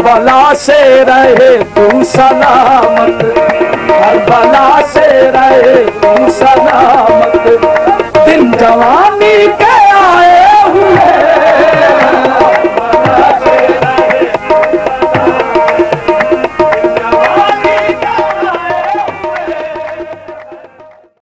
Karbala से रहे तू सलामत, करबला से रहे तू सलामत। दिन जवान